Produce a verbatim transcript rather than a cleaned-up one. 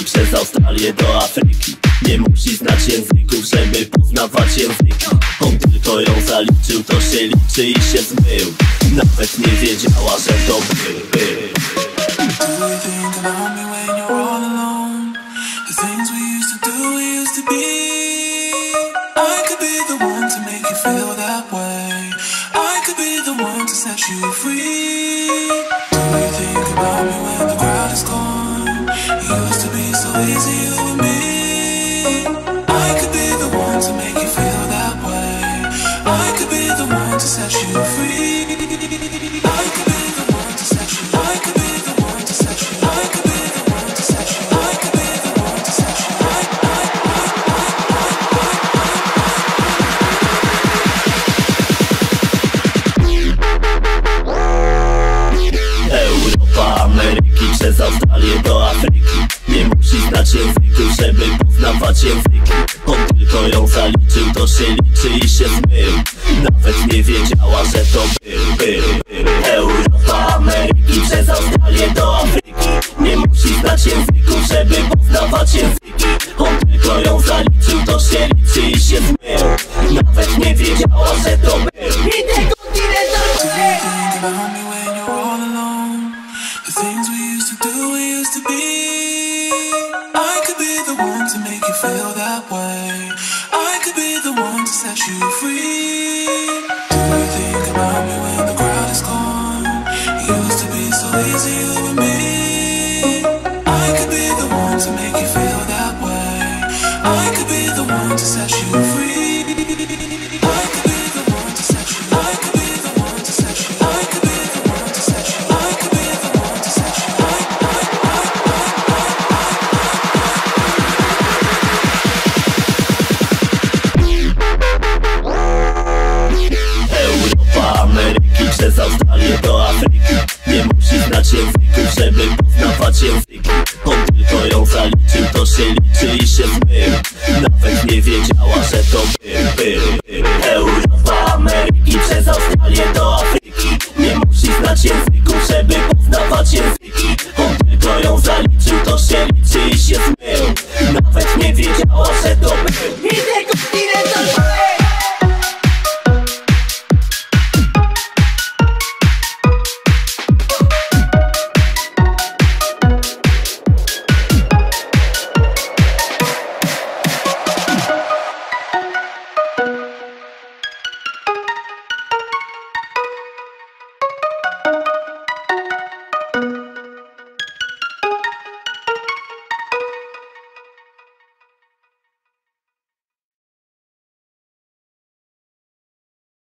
przez Australię do Afryki. Nie musi znać języków, żeby poznawać języki. On tylko ją zaliczył, to się liczy i się zmył. Nawet nie wiedziała, że to był, był. Do you think about me when you're all alone? The things we used to do, we used to be. I could be the one to make you feel that way. I could be the one to set you free. Do you think about me when the crowd is gone? It used to be so easy, you and me. I could be the one to make you feel that way. I could be the one to set you free. I could be the one to set you. I could be the one to set you. I could be the one to set you. I could be the one to set you. I, I, Europa, Ameryki, przez Australię do Afryki. Nie musi znać języków, żeby poznawać języki. On tylko ją zaliczył, to się liczy i się zmył. Nawet nie wiedziała, że to był, był, był. Europa, Ameryki, przez Australię do Afryki. Nie musi znać języków, żeby poznawać języki. On tylko ją zaliczył, to się liczy i się zmył. Nawet nie wiedziała, że to był. the things we used to do, we used to be. I could be the one to make you feel that way. I could be the one to set you free. Do you think about me when the crowd is gone? It used to be so easy, you and me. I could be the one to make you feel that way. I could be the one to set you free. I could be the one to set you. I could be the one to set you. I could be the one to set you. I could be the one to set you. I, I, Europa, Ameryki, przez Australię do Afryki. Nie musi znać języków, żeby poznawać języki. On tylko ją zaliczył, to się liczy i się zmył.